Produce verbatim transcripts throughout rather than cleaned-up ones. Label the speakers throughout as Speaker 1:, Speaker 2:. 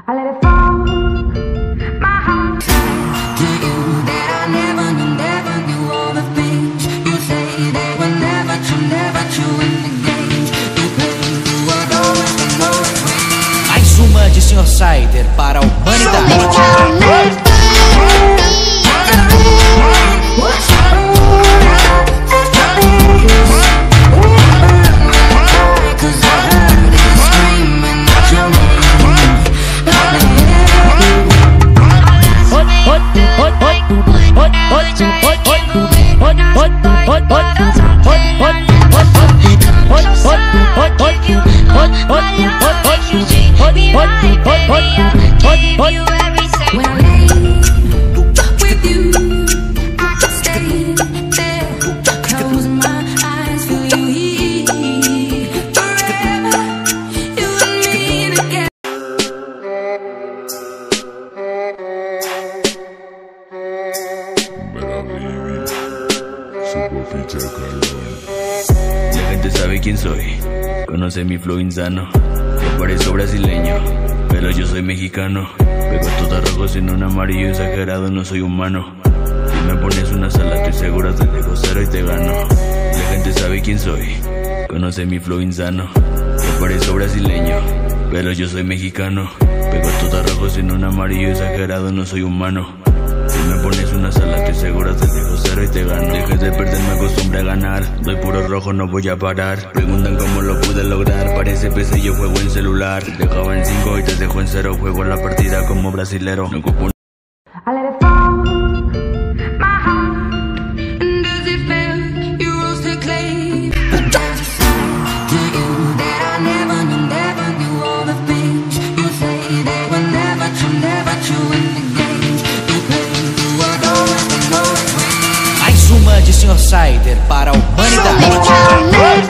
Speaker 1: I let it fall, my heart to you that I never knew, never knew all the things you say they were never true, never true in the games you play. You were always the most free.
Speaker 2: Mais uma de senhor Sider para a humanidade.
Speaker 3: La gente sabe quién soy, conoce mi flow insano. Yo parezco brasileño, pero yo soy mexicano. Pego todos rojos en un amarillo exagerado, no soy humano. Si me pones una sala, estoy seguro te dejo cero y te gano. La gente sabe quién soy, conoce mi flow insano. Yo parezco brasileño, pero yo soy mexicano. Pego todos rojos en un amarillo exagerado, no soy humano. Si me pones una sala, estoy seguro te dejo cero y te gano. Dejes de perder, me acostumbré a ganar. Doy puro rojo, no voy a parar. Preguntan cómo lo pude lograr. Parece P C, yo juego en celular. Dejaba en cinco y te dejo en cero. Juego la partida como brasilero. No ocupo.
Speaker 1: I let it fall, my heart, and as it fell, you rose to clay. But there's a side to you that I never knew, never knew all the things you say they were never true, never true in the games you play. You were always the most free.
Speaker 2: Mais uma de senhor Sider para a humanidade.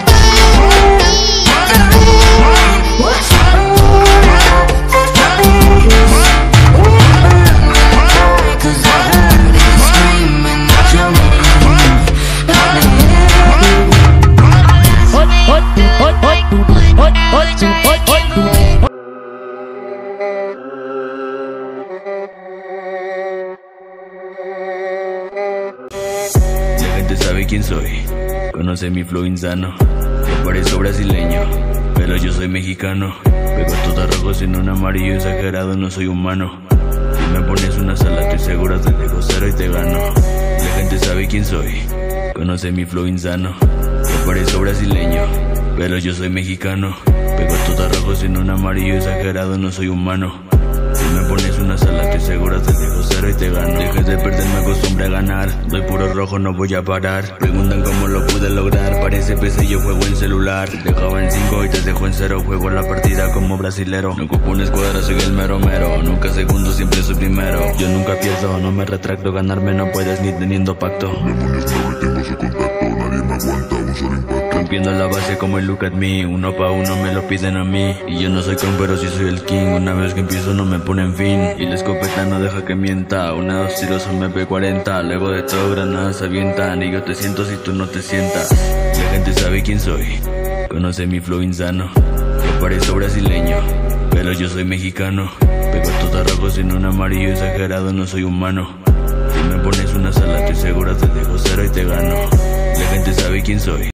Speaker 3: La gente sabe quién soy, conoce mi flow insano. Yo parezco brasileño, pero yo soy mexicano. Pego todos rojos en un amarillo exagerado, no soy humano. Si me pones una sala, estoy seguro te dejo cero y te gano. La gente sabe quién soy, conoce mi flow insano. Yo parezco brasileño, pero yo soy mexicano. Pego todos rojos en un amarillo exagerado, no soy humano. Si me pones una sala, estoy seguro te dejo cero y te gano. Dejes de perder, me acostumbré a ganar. Doy puro rojo, no voy a parar. Preguntan cómo lo pude lograr. Parece P C, yo juego en celular. Dejaba en cinco y te dejo en cero. Juego la partida como brasilero. No ocupo una escuadra, soy el mero mero. Nunca segundo, siempre soy primero. Yo nunca pierdo, no me retracto. Ganarme no puedes ni teniendo pacto.
Speaker 4: Demonios, no tengo su contacto. Nadie me aguanta un solo impacto.
Speaker 3: Rompiendo la base como el look at me. Uno pa' uno me lo piden a mí. Y yo no soy con, pero sí soy el king. Una vez que empiezo no me ponen fin. Y la escopeta no deja que mienta. Una dos tiros un M P cuarenta. Luego de todo granadas avientan. Y yo te siento si tú no te sientas. La gente sabe quién soy, conoce mi flow insano. Yo parezco brasileño, pero yo soy mexicano. Pego todos rojos en un amarillo exagerado, no soy humano. Si me pones una sala, estoy seguro te dejo cero y te gano. La gente sabe quién soy.